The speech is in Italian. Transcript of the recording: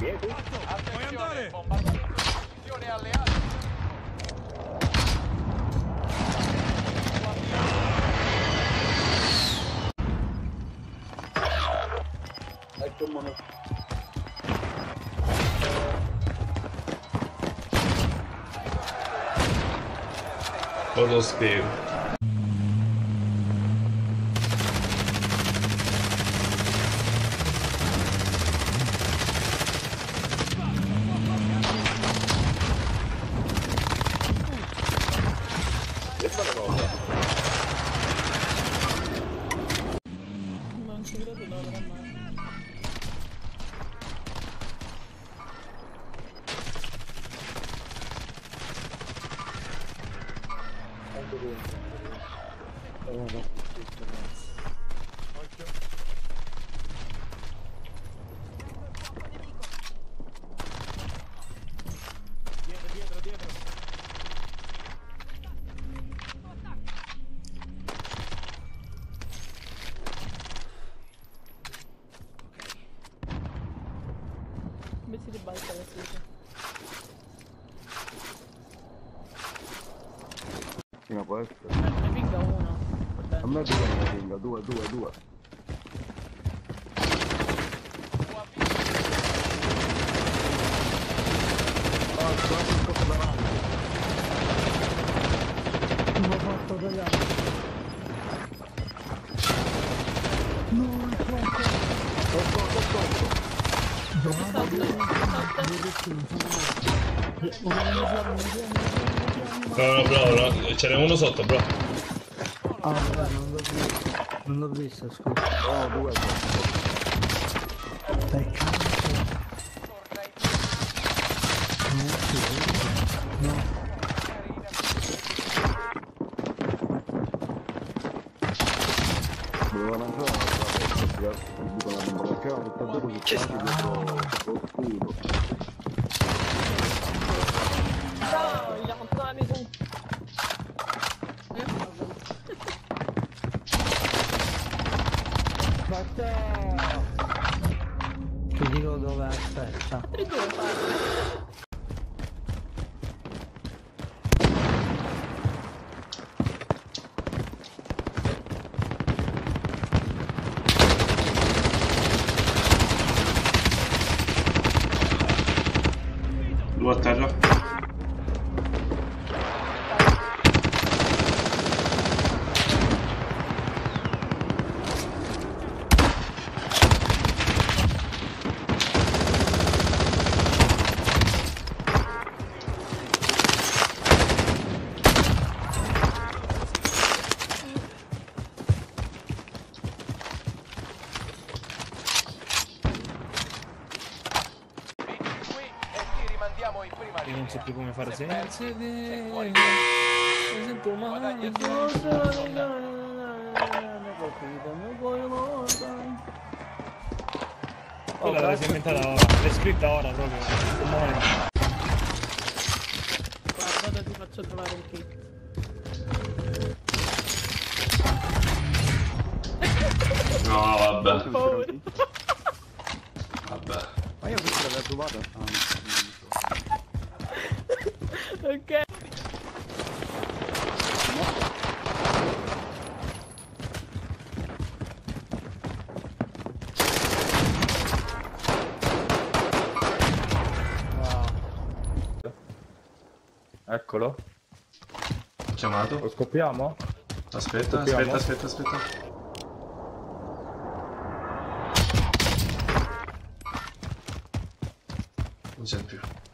Attenzione, bombardamento di posizione alleate. Ecco mono. O lo spiego. Non ci credo, no, non dietro. Metti di balza la siete. Sì, ma può essere. Ne pinga uno. A me due pinga, due. Ah, sto fatto davanti. Non ho fatto tagliare. No, è troppo. No, bro, ce n'è uno sotto, bro. Ah, vabbè, non l'ho visto, scusa. Oh, due. Dai, cazzo. No. Dovevano ancora dicono la numerazione, tutto dopo che c'è dietro scudo. Il a rentré dans la maison. Ti dico dove, aspetta. Due a terra. Io non so più come fare senza Mi sento male, non quella l'hai inventata ora, l'hai scritta ora proprio. Guarda, ti faccio trovare il kick. No, vabbè. Vabbè. Ma io questa l'aveva trovata. Ok. Eccolo. Chiamato. Lo scoppiamo? Aspetta. Non c'è più.